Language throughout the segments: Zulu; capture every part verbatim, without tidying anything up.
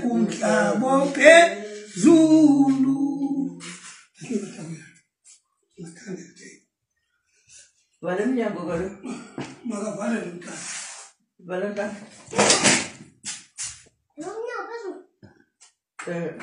kumhlaba phezulu. Vale mnyango kalo. Makavale lo mntana. Vale mntana. Eh.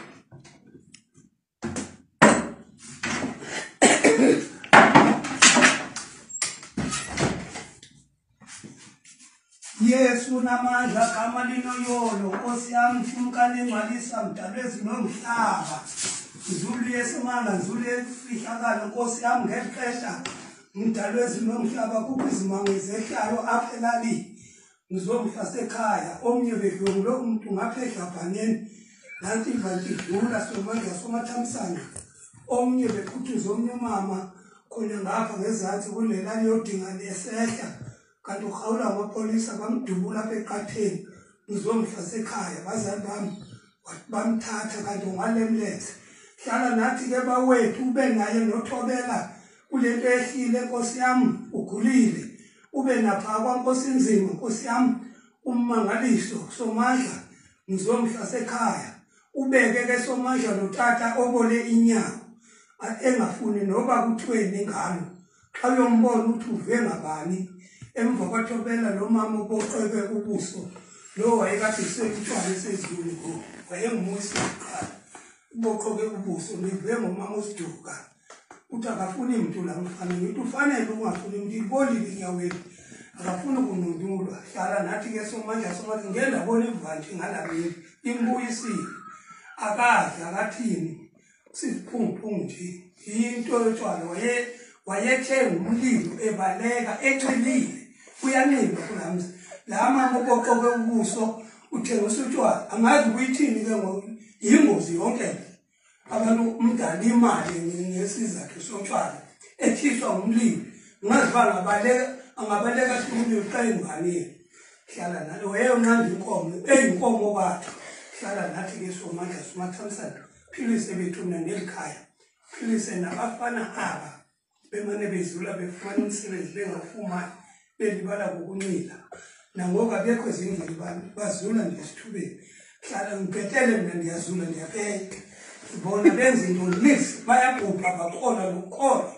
Yesu namandla gama linoyolo Nkosi yami mfumkane ngalisa mdalo ezinomhlaba Zulu yesimanga Zulu efihlakala Nkosi yami ngexesha mdalo ezinomhlaba kuphi izimango ezehlayo apha elalini ngizomhla sekhaya omnye bedlungu lo umuntu ngaphehla bhaneni nanti ivanti dlula somandla somathamsana omnye bekhuthuza omnye umama khona ngapha ngezansi kulelani yodinga lesehla kanti ukhawula amapolisa bamdubula apha eqatheni ngizomhla sekhaya bazali bami bamthatha kanti ungalemlethe hlala nathi ke bawethu ube naye nothobela kulento ehlile Nkosi yami ugulile ube napha kwaNkosi inzima Nkosi yami ummangaliso somandla ngizomhla sekhaya ubeke ke somandla notata obole inyawo engafuni noba kuthweni ngalo xa uyombona ukuthi uve ngabani emva kwathobela lo mama oboqebe ubuso lo wayekade sekutshwane sezulu ngo wayengumusi oqala uboqoke ubuso nive ngomama osiduka uthi akafuni umuntu la mfana ngithi ufanele ungafuni umuntu ibolile inyaweni akafuni ukunundulwa hlala nathi ke somandla somandla ngenda bona ivanti ngalabini imbuyisile akadla akathini siphumphungu nje into yotshwala waye wayethe umlilo ebaleka encilile uyanqinga kulamzi la mama oboqoke ubuso uthengisa utshwala angazi kuyithini ke ngoku ingozi yonke abantu umdala imali ngesizathu sotshwala ethiswa umlilo ngaziva ngabaleka angabaleka umlilo xa ingane hlala nalo wayonqanda inkomo eyinkomo bathu hlala nathi ke somandla somathamsana philise bethu nelikhaya philise nabafana aba bemane bezula befumana umsebenzi bengafumani belibala ngokuncila nangoku abekho ezindlini bazula ngesithubeni hlala ngibhetele mina ndiyazula ndiyaphenka bona benza into nisi bayabhubha baqola nokuqola